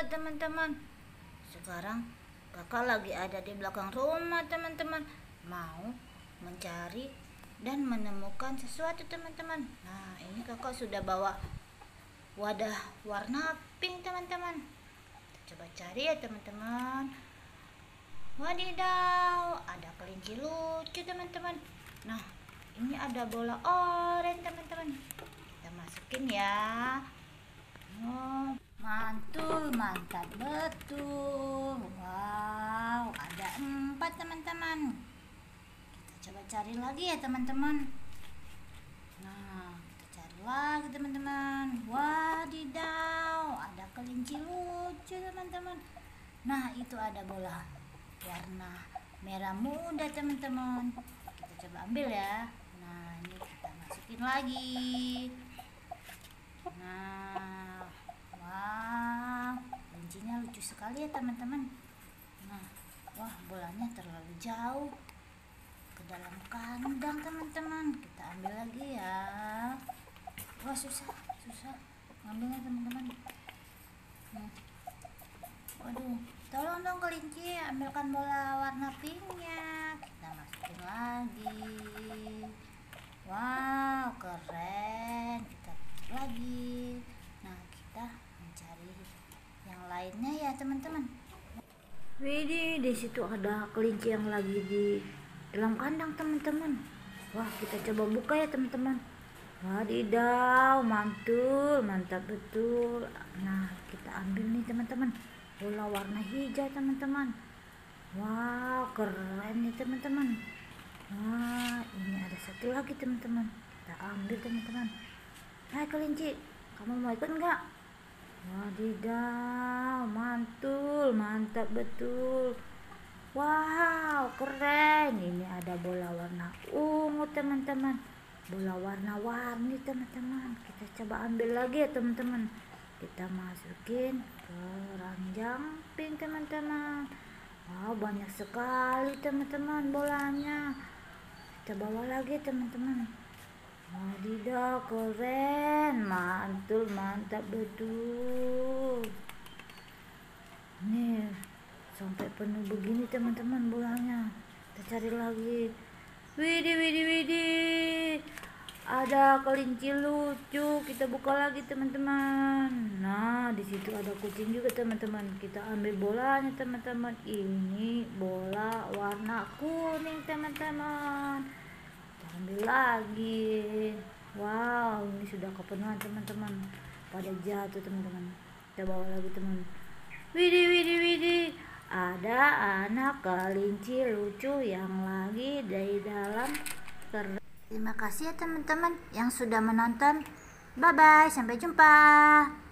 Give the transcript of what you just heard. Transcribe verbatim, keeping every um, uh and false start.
teman-teman. Sekarang kakak lagi ada di belakang rumah teman-teman, mau mencari dan menemukan sesuatu teman-teman. Nah, ini kakak sudah bawa wadah warna pink teman-teman. Coba cari ya teman-teman. Wadidaw, ada kelinci lucu teman-teman. Nah, ini ada bola oranye teman-teman. Kita masukin ya. Oh, mantul, mantap betul. Wow, ada empat teman-teman. Kita coba cari lagi ya teman-teman. Nah, kita cari lagi teman-teman. Wadidaw, ada kelinci lucu teman-teman. Nah, itu ada bola warna merah muda teman-teman. Kita coba ambil ya. Nah, ini kita masukin lagi. Nah, wow, kelincinya lucu sekali ya teman-teman. Nah, wah, bolanya terlalu jauh ke dalam kandang teman-teman. Kita ambil lagi ya. Wah, susah, susah ngambilnya teman-teman. Nah, waduh, tolong dong kelinci, ambilkan bola warna pinknya. Kita masukin lagi. Wow, keren. Kita lagi. Nah, kita mencari yang lainnya ya teman-teman. Widih, di situ ada kelinci yang lagi di dalam kandang teman-teman. Wah, kita coba buka ya teman-teman. Wadidaw, mantul, mantap betul. Nah, kita ambil nih teman-teman, bola warna hijau teman-teman. Wow, keren nih teman-teman. Wah, ini ada satu lagi teman-teman. Kita ambil teman-teman. Hai kelinci, kamu mau ikut enggak? Wadidaw, mantul, mantap betul. Wow, keren. Ini ada bola warna ungu teman-teman, bola warna-warni teman-teman. Kita coba ambil lagi ya teman-teman. Kita masukin ke ranjang pink teman-teman. Wow, banyak sekali teman-teman bolanya. Kita bawa lagi teman-teman. Wadidaw, keren, mantul, mantap betul. Nih, sampai penuh begini teman-teman bolanya. Kita cari lagi. Widih, widih, widih, ada kelinci lucu. Kita buka lagi teman-teman. Nah, di situ ada kucing juga teman-teman. Kita ambil bolanya teman-teman. Ini bola warna kuning teman-teman. Kita ambil lagi. Wow, ini sudah kepenuhan teman-teman. Pada jatuh teman-teman. Kita bawa lagi teman. Widih, widih, widih, ada anak kelinci lucu yang lagi di dalam keran. Terima kasih ya teman-teman yang sudah menonton. Bye bye, sampai jumpa.